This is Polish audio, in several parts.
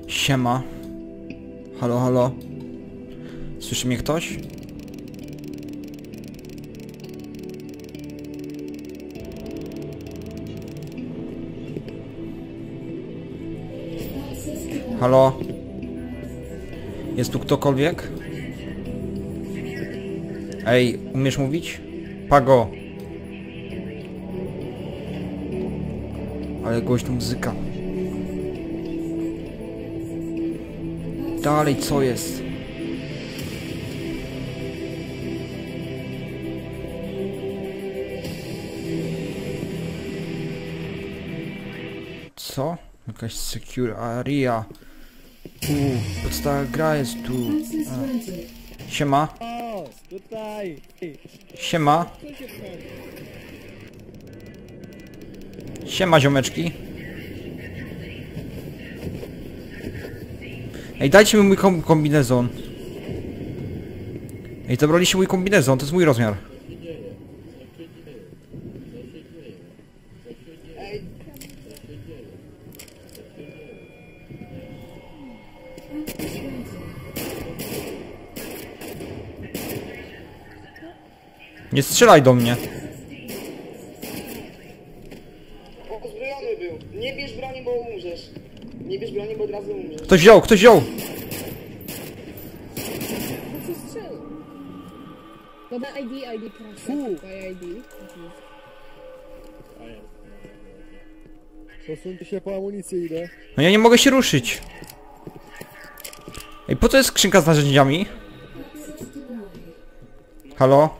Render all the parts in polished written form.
Siema. Halo, halo. Słyszy mnie ktoś? Halo? Jest tu ktokolwiek? Ej, umiesz mówić? Pago. Ale głośno muzyka. Dalej, co jest? Co? Jakaś secure area. Podstawa gra jest tu. Siema. Siema. Siema, ziomeczki. Ej, dajcie mi mój kombinezon. Ej, zabraliście mój kombinezon, to jest mój rozmiar. Nie strzelaj do mnie. Uzbrojony był. Nie bierz broni, bo umrzesz. Nie bierz broni, bo od razu umrzesz. Ktoś wziął, ktoś wziął! Dobra, ID, proszę. ID. Posuńcie się po amunicję, idę. No ja nie mogę się ruszyć. Ej, po co jest skrzynka z narzędziami? Halo?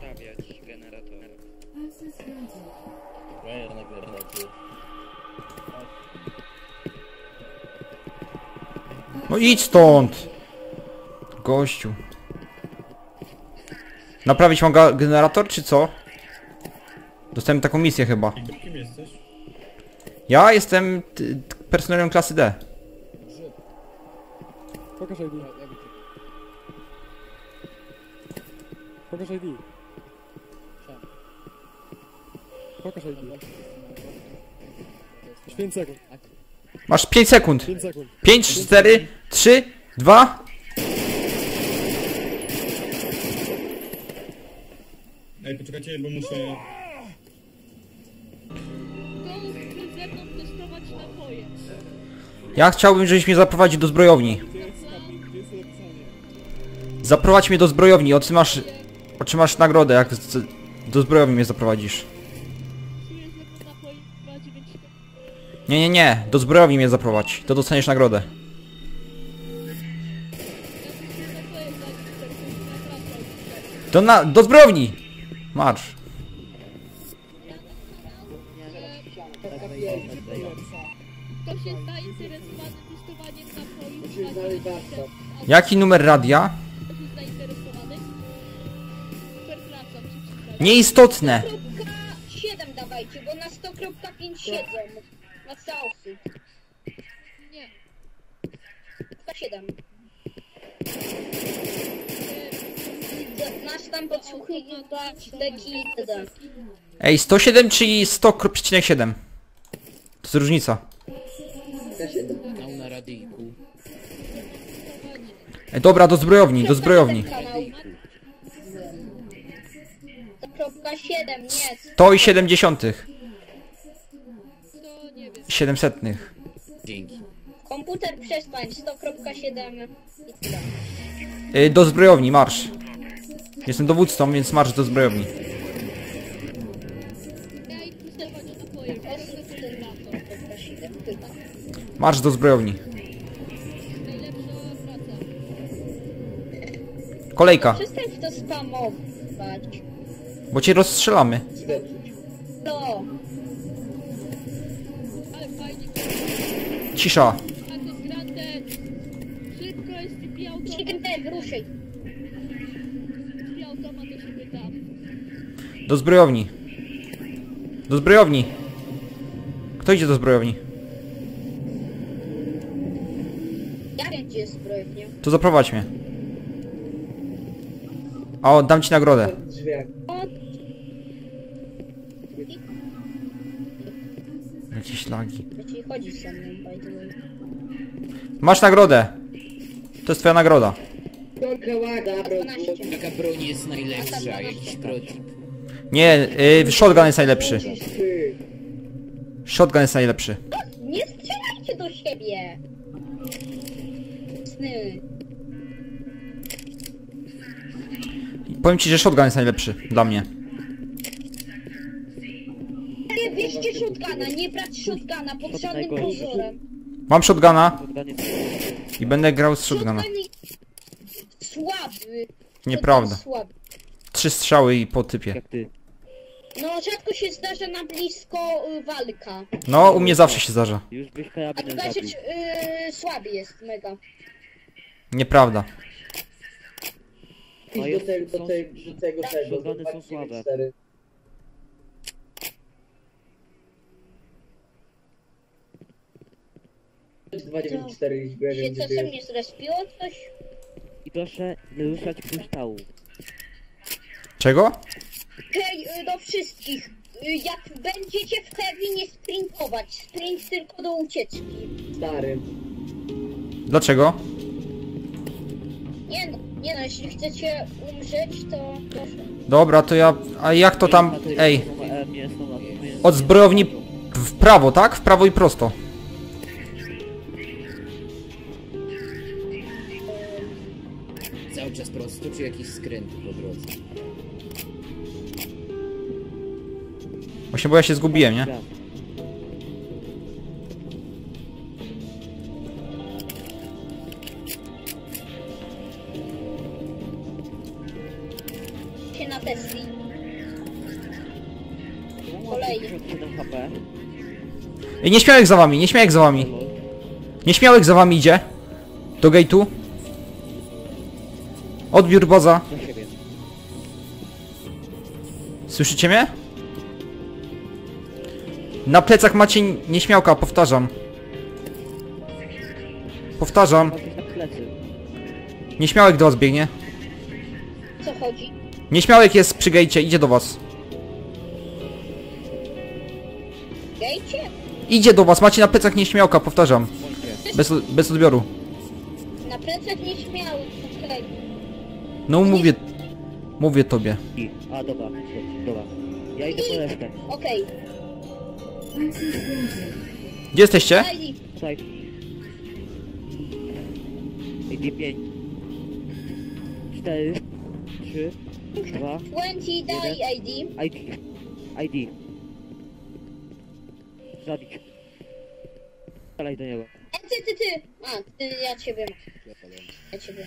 No idź stąd! Gościu. Naprawić mam generator, czy co? Dostałem taką misję chyba. Kim jesteś? Ja jestem personelem klasy D. Pokaż ID. Pokaż ID. Pokaż ID. 5 sekund. Masz 5 sekund. 5 sekund. 5, 4, 3, 2. Ej, poczekajcie, bo muszę... Ze mną testować napoje. Ja chciałbym, żebyś mnie zaprowadził do zbrojowni. Zaprowadź mnie do zbrojowni, otrzymasz nagrodę, jak do zbrojowni mnie zaprowadzisz. Nie, do zbrojowni mnie zaprowadź, to dostaniesz nagrodę. Do zbrojowni! Marsz. Kto się zainteresowany testowaniem napoi? Jaki numer radia? Kto się zainteresowany? Superklasa, przeczytaj. Nieistotne. 7 dawajcie, bo na 100.5 siedzą. Na Southsy. Nie. 107. Nasz tam podsłuchiwać taki itd. Ej, 107 czy 100,7? To jest różnica. Ej, dobra, do zbrojowni, do zbrojowni. 100.7, nie. 100 i 70. To nie wiem. 700. Komputer przestań, 100.7 itd. Do zbrojowni, marsz. Jestem dowódcą, więc marsz do zbrojowni. Ja i testowanie napoje. Marsz do zbrojowni. Najlepsza praca. Kolejka, Przestań w to spamować. bo cię rozstrzelamy. No. Ale fajnie. Cisza. A to grande. Szybko jest typi automat. Chicken ruszaj. Typi automat do siebie tam. Do zbrojowni. Do zbrojowni. Kto idzie do zbrojowni? Ja wiem, gdzie jest zbrojownia. To zaprowadź mnie. O, dam ci nagrodę. Jakieś lagi. Znaczy chodzi ze mną, by the way. Masz nagrodę. To jest twoja nagroda. Torkę łaga, bro. 12. Jaka broń jest najlepsza? Jakiś protip. Nie, shotgun jest najlepszy. Ty. Shotgun jest najlepszy. Nie strzelajcie do siebie! Sny. Powiem ci, że shotgun jest najlepszy dla mnie. Nie bierzcie shotguna, nie brać shotguna pod żadnym pozorem. Mam shotguna i będę grał z shotguna. Shotgun jest słaby. Nieprawda. Shotgun słaby. 3 strzały i po typie. Jak ty. No rzadko się zdarza na blisko walka. No, u mnie zawsze się zdarza. Już byś A karabinem tutaj zabił. rzecz słaby jest mega. Nieprawda. No Idź jest- do tego, są- do tego. shotguny są zobaczcie, słabe. 4. To 294 liczby, ja się wiem, gdzie czasem jest. nie zrespiło coś? I proszę nie ruszać kryształu. Czego? Hej, do wszystkich. Jak będziecie w heavy, nie sprintować. Sprint tylko do ucieczki. Stary. Dlaczego? Nie no, jeśli chcecie umrzeć, to proszę. Dobra, to ja... A jak to tam... Ej, Nie są na od zbrojowni w prawo, tak? W prawo i prosto. Cały czas prosto, czy jakiś skręt po drodze? Właśnie, bo ja się zgubiłem, nie? Się na Tesli. Kolejny. 7 HP. Ej, nieśmiałek za wami, nieśmiałek za wami. Nieśmiałek za wami idzie. Do gate'u. Odbiór baza. Do siebie. Słyszycie mnie? Na plecach macie nieśmiałka, powtarzam. Powtarzam. Masz na plecy. Nieśmiałek do was biegnie. Co chodzi? Nieśmiałek jest przy gejcie, idzie do was. Gejcie? Idzie do was, macie na plecach nieśmiałka, powtarzam. Bez odbioru. Na plecach nie śmiały. Okej. No mówię tobie. A dobra, dobra. Ja idę po resztę. Okej. Gdzie jesteście? Daj. Tutaj. ID 5. 4, 3, 2, 20, daj ID. ID. ID. Zabić. Strzelaj do niego. Ty. Ja ciebie mam. Ja ciebie.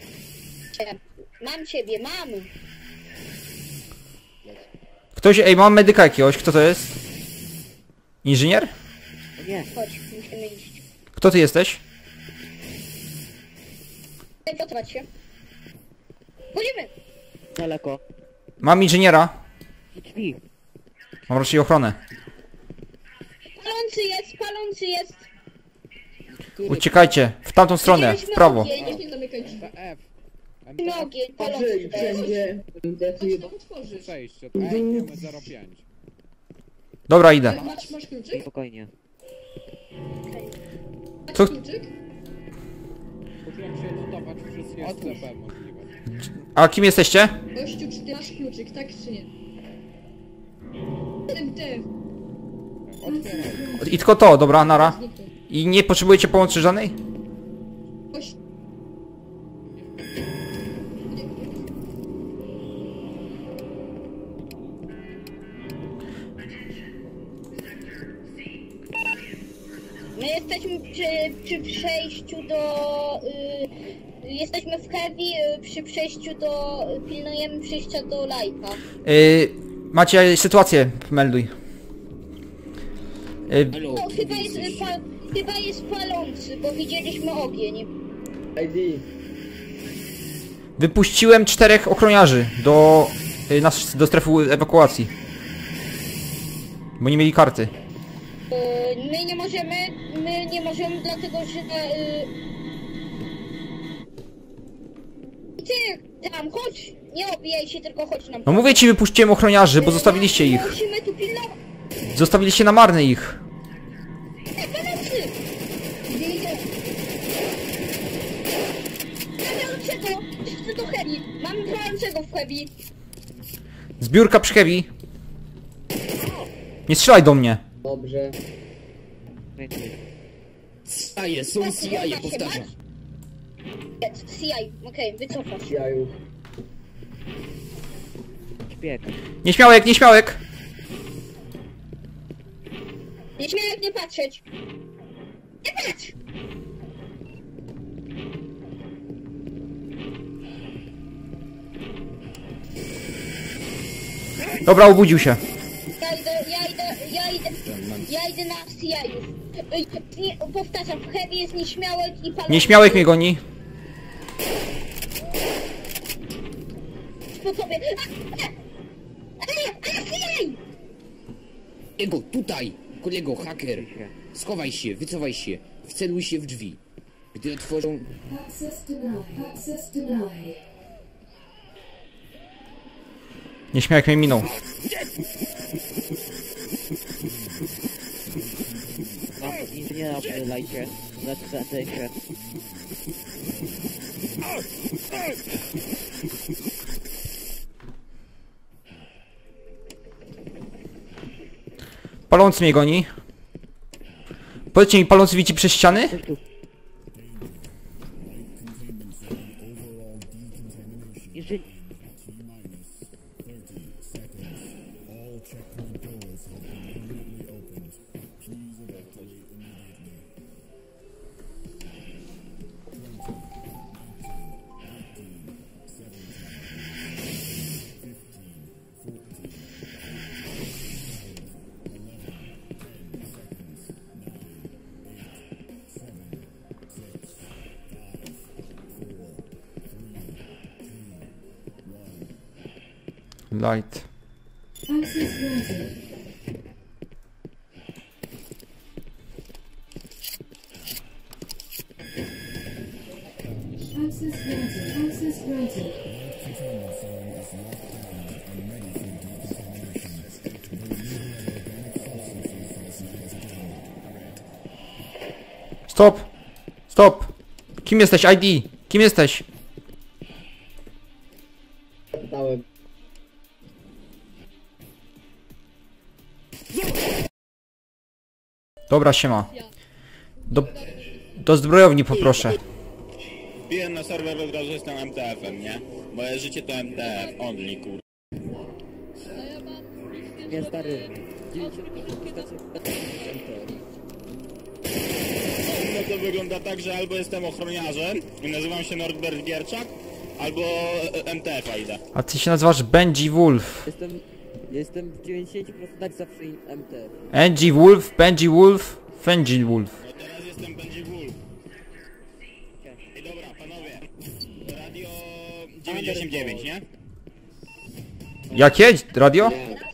Mam ciebie, mam. Ktoś, ej, mam medyka jakiegoś, kto to jest? Inżynier? Nie. Chodź, musimy iść. Kto ty jesteś? Potrwać się. Chodzimy. Daleko. Mam inżyniera. Drzwi. Mam raczej ochronę. Palący jest. Uciekajcie, w tamtą stronę, w prawo. Ogień, Patrzę i wszędzie. Przejście od AM 05. Dobra, idę. Masz kluczyk? Spokojnie. Co? Kluczyk? Uczyłem się edytować wszystkie sklepy możliwe. A kim jesteście? Gościu, czy ty masz kluczyk, tak czy nie? Ty. Otwieraj. I tylko to, dobra, nara. Zniknął. I nie potrzebujecie pomocy żadnej? Gość. My jesteśmy przy przejściu do... jesteśmy w heavy, przy przejściu do... pilnujemy przejścia do lighta. Macie sytuację, melduj. Halo, No, chyba jest palący, bo widzieliśmy ogień. ID. Wypuściłem 4 ochroniarzy do strefy ewakuacji. Bo nie mieli karty. My nie możemy dlatego, że... Ty tam, chodź! Nie obijaj się, tylko chodź nam. No mówię ci, wypuściłem ochroniarzy, bo zostawiliście ich. Musimy tu pilnować. Zostawiliście na marne ich. palącego! Chcę do heavy! Mamy palącego w heavy! Zbiórka przy heavy. Nie strzelaj do mnie. Dobrze. Staje, są CIA, powtarzam. CI, okej, wycofasz. CIA-ów. Szpieg. Nieśmiałek, nieśmiałek. Nie śmiałem nie patrzeć! Nie patrz! Dobra, obudził się. Ja idę na CI-ów. Powtarzam, w heavy jest nieśmiałek i palący. Nieśmiałek mnie goni. Po tobie. CI! Jego, tutaj! Kolego, haker! Schowaj się, wycofaj się. Wceluj się w drzwi. Gdy otworzą... Nieśmiałek mnie minął. Inżyniera lajcie. Zaczekajcie. Palący mnie goni. Powiedzcie mi, palący widzi przez ściany? Jeżeli... Light. Stop! Stop! Kim jesteś? ID! Kim jesteś? Dałem. Dobra, siema. Do zbrojowni poproszę. Piję na serwer od razu, jestem MTF-em, nie? Moje życie to MTF, only, kur... A ja mam listy, Nie, stary. No to wygląda tak, że albo jestem ochroniarzem i nazywam się Norbert Gierczak, albo MTF-a idę. A ty się nazywasz Benji Wolf. Jestem w 90% tak zawsze MT. Benji Wolf, Benji Wolf, Fenji Wolf. No teraz jestem Benji Wolf. I dobra, panowie. Radio 99, nie? Jakie? Radio?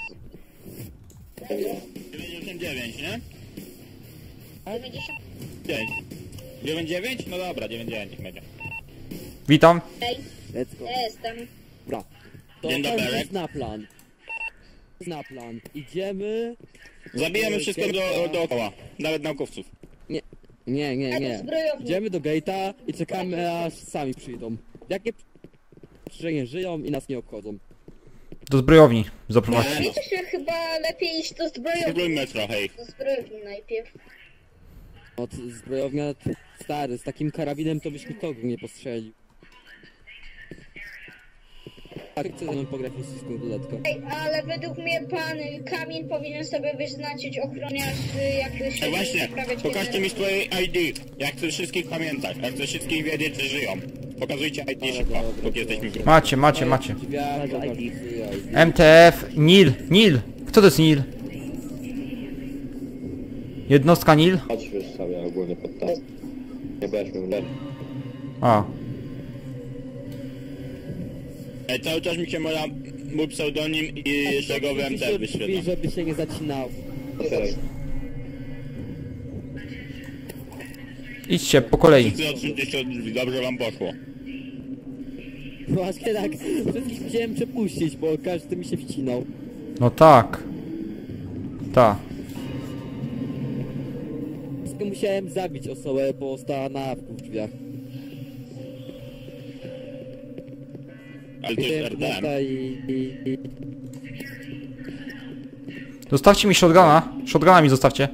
99, nie? 90. 99? No dobra, 99 będzie. Witam. Let's go. Jestem. Dobra. To Dzień dobry. jest na plan. Na plan. Idziemy... Zabijemy wszystko dookoła, nawet naukowców. Nie. Zbrojowni. Idziemy do gate'a i czekamy aż sami przyjdą. Jakie że nie żyją i nas nie obchodzą. Do zbrojowni zaprowadź. Nie, no. Wiecie, że chyba lepiej iść do zbrojowni. Spróbujmy trochę ich. Do zbrojowni najpierw. Od zbrojownia stary, z takim karabinem to byś nikogo nie postrzelił. Tak, chcę ze mną pograć w ruletkę. Ej, ale według mnie pan Kamil powinien sobie wyznaczyć ochroniarzy, jak się Tak właśnie, sprawiać pokażcie mi swoje ID. Ja chcę wszystkich pamiętać, ja chcę wszystkich wiedzieć, że żyją. Pokazujcie ID szybko, póki jesteśmy w grupie. Macie. Drzwiach, Dobra, ID. MTF, Nil. Kto to jest Nil? Jednostka Nil? Patrzysz sobie ogólnie pod tas. Nie będziesz miał len. A. Cały czas mi się mój pseudonim i czego w MTF wyświetla. Żeby się nie zacinało. Otwieraj. Idźcie po kolei. Wszyscy odsuńcie się od drzwi, dobrze wam poszło. Właśnie tak, wszystkich chciałem przepuścić, bo każdy mi się wcinał. No tak. Ta. Dlatego musiałem zabić osobę, bo stała na w drzwiach. Ale to jest RDM. Zostawcie mi shotguna. Shotguna mi zostawcie.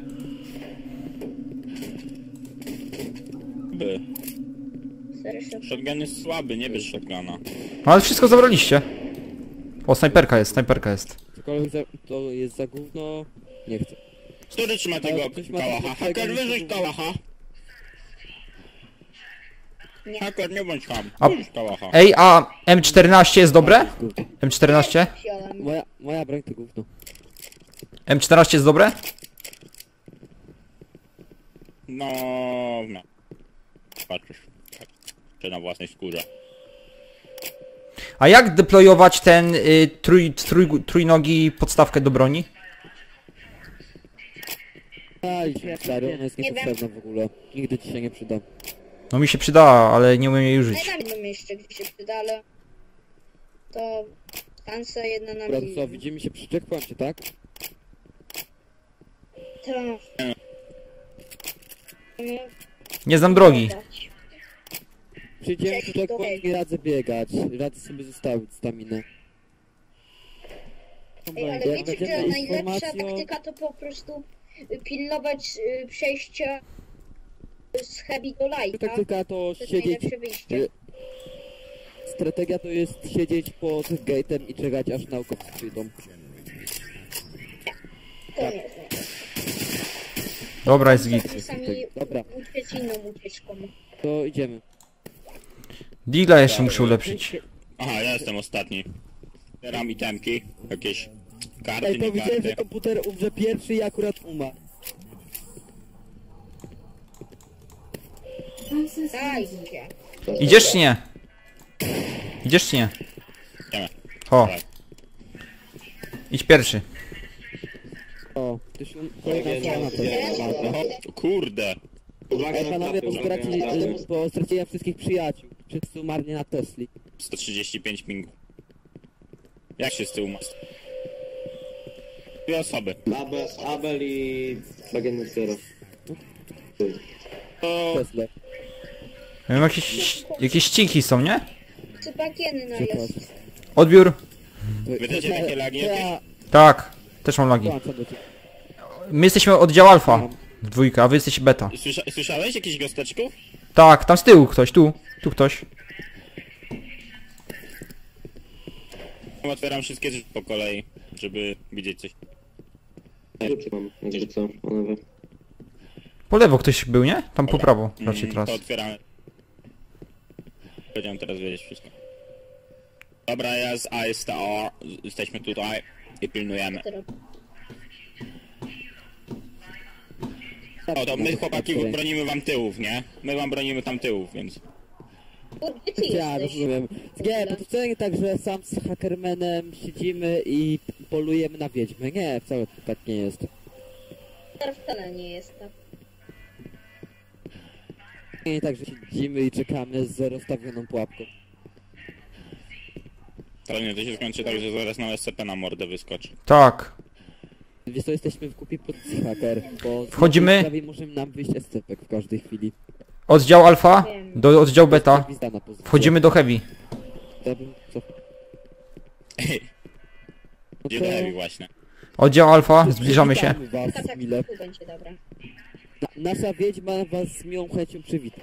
Shotgun jest słaby, nie bierz shotguna. No ale wszystko zabraliście. O, snajperka jest, snajperka jest. Cokolwiek to jest za gówno. Nie chcę. Który trzyma tego kałacha? Haker, wyrzuć kałacha! Haker, nie bądź ham. Wyrzuć kałacha. Ej, a M14 jest dobre? M14? Moja broń to gówno. M14 jest dobre? No... Patrzysz. Czy na własnej skórze. A jak deployować ten trójnogi podstawkę do broni? Aj, stary, ona jest niepotrzebna w ogóle. Nigdy ci się nie przyda. No mi się przydała, ale nie umiem jej użyć. Ja tam jedno jeszcze gdzie się przyda, ale... To... Szansa jedna na Dobra, to co, milion. widzimy się przy checkpoincie, tak? To... Nie znam drogi. Przyjdziemy przy checkpoint i radzę biegać. Radzę sobie zostawić staminę. Ej, ale Jak wiecie, będziemy że najlepsza informacją- taktyka to po prostu pilnować przejścia z heavy do lighta. Taktyka to To jest siedzieć... najlepsze wyjście. Strategia to jest siedzieć pod gate'em i czekać aż naukowcy przyjdą. To nie jest najlepsze. Dobra, jest git. Czasami Dobra. uciec inną ucieczką. To idziemy. Digla jeszcze muszę ulepszyć. Aha, ja jestem ostatni. Zbieram itemki. Jakieś karty, Ej, nie powiedziałem, karty. że komputer umrze pierwszy i akurat umarł. Dajcie. Idziesz czy nie? Idziesz czy nie? Idziemy. O. Idź pierwszy. O, to się kolejna strona to jest. O, kurde. Ej, panowie, bo straciłem wszystkich przyjaciół. Wszyscy umarli na Tesli. 135 pingu. Jak się z tyłu masz? Dwie osoby. Abel i Bagienny Zero. To... Tesla. Wiem, jakieś ścigi są, nie? Czy bagieny na jest? Odbiór. Wy też takie lagi jakieś? Tak. Też mam lagi. My jesteśmy oddział alfa. W dwójkę, a wy jesteście beta. Słyszałeś jakichś gosteczków? Tak, tam z tyłu ktoś, tu. Tu ktoś. Otwieram wszystkie drzwi po kolei, żeby widzieć coś. Kluczy mam, jakby co, panowie. Po lewo ktoś był, nie? Tam po Dobra. prawo raczej teraz. To otwieramy. Będziemy teraz wiedzieć wszystko. Dobra, ja z ASTR jesteśmy tutaj i pilnujemy. O, to my chłopaki bronimy wam tyłów, nie? My wam bronimy tam tyłów, więc... Gdzie ty Ja jesteś? rozumiem. Nie, bo to wcale nie tak, że sam z Hackermanem siedzimy i polujemy na wiedźmy. Nie, wcale tak nie jest. Wcale nie jest tak. Nie tak, że siedzimy i czekamy z rozstawioną pułapką. To nie, to się skończy tak, że zaraz nam SCP na mordę wyskoczy. Tak. Wiesz co, jesteśmy w kupie pozycji hacker, bo Wchodzimy. prawie może nam wyjść SCP w każdej chwili. Oddział alfa do oddział beta. Gwizda na pozycję. Wchodzimy do heavy. Ja bym- co? No Gdzie to- do heavy właśnie. Oddział alfa, zbliżamy się. Witamy was, Tak, tak, mile. tu będzie dobra. Nasza wiedźma was z miłą chęcią przywita.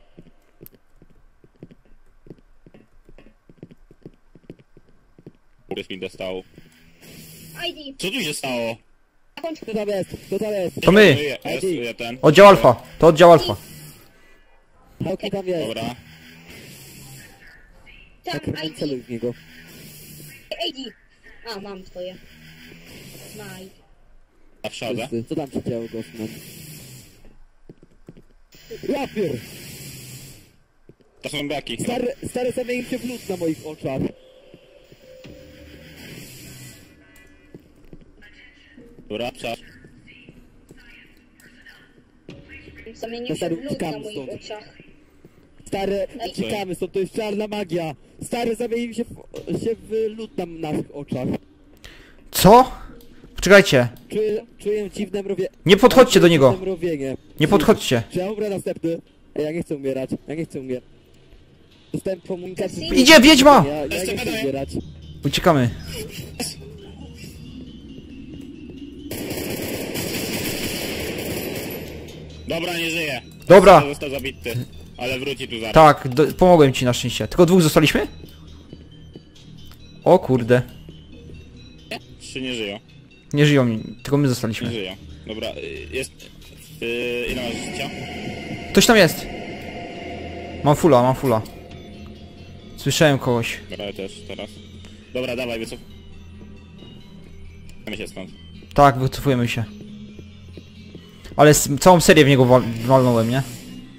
Kurde mi dostał. ID. Co tu się stało? Kto tam jest? Kto tam jest? To my. Ja ten. Oddział alfa. To oddział alfa. Kto tam jest? Dobra. Tam Hackerman, celuj ID. w niego. ID. A, mam twoje. Maj. Na wschodę. Wszyscy. Co tam się działo, Ghostman? Rapier! To są braki. Stary zamienił się w lód na moich oczach. Dobra, czas. Zamienił się Stary, w lód na uciekamy moich stąd. oczach. Stary, uciekamy stąd, to jest czarna magia. Stary zamienił się w lód na naszych oczach. Co? Poczekajcie. Czuję dziwne mrowie... Nie podchodźcie do niego. Dziwne mrowienie. Nie podchodźcie. Czy ja umrę następny? Ej, ja nie chcę umierać. Ja nie chcę umierać. Dostałem komunikację... Idzie wiedźma! Ja nie chcę umierać. Uciekamy. Dobra, nie żyje. Dobra. Został zabity, ale wróci tu zaraz. Tak, pomogłem ci na szczęście. Tylko 2 zostaliśmy? O kurde. 3 nie żyją. Nie żyją, tylko my Nie zostaliśmy. żyją. Dobra, jest... ile masz życia? Ktoś tam jest. Mam fulla. Słyszałem kogoś. Dobra, ja też teraz. Dobra, dawaj, wycofamy się stąd. Tak, wycofujemy się. Ale całą serię w niego walnąłem, nie?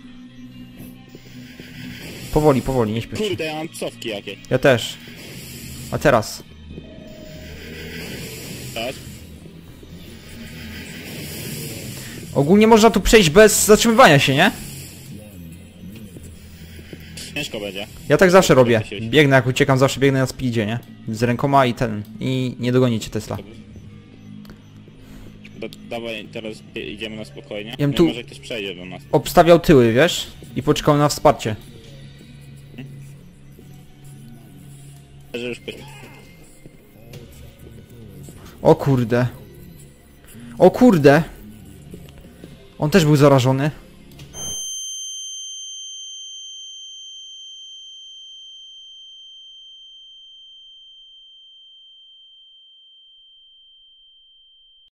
Powoli, nie śpiesz się. Kurde, ja mam cofki jakie. Ja też. A teraz? Tak? Ogólnie można tu przejść bez zatrzymywania się, nie? Ciężko będzie. Ja tak zawsze robię. Biegnę, jak uciekam, zawsze biegnę na speedzie, nie? Z rękoma i nie dogonicie Tesla. Dawaj, teraz idziemy na spokojnie. Jem Nie, tu- może ktoś przejdzie do nas. Obstawiał tyły, wiesz? I poczekał na wsparcie. Że już ktoś... O kurde. O kurde. On też był zarażony.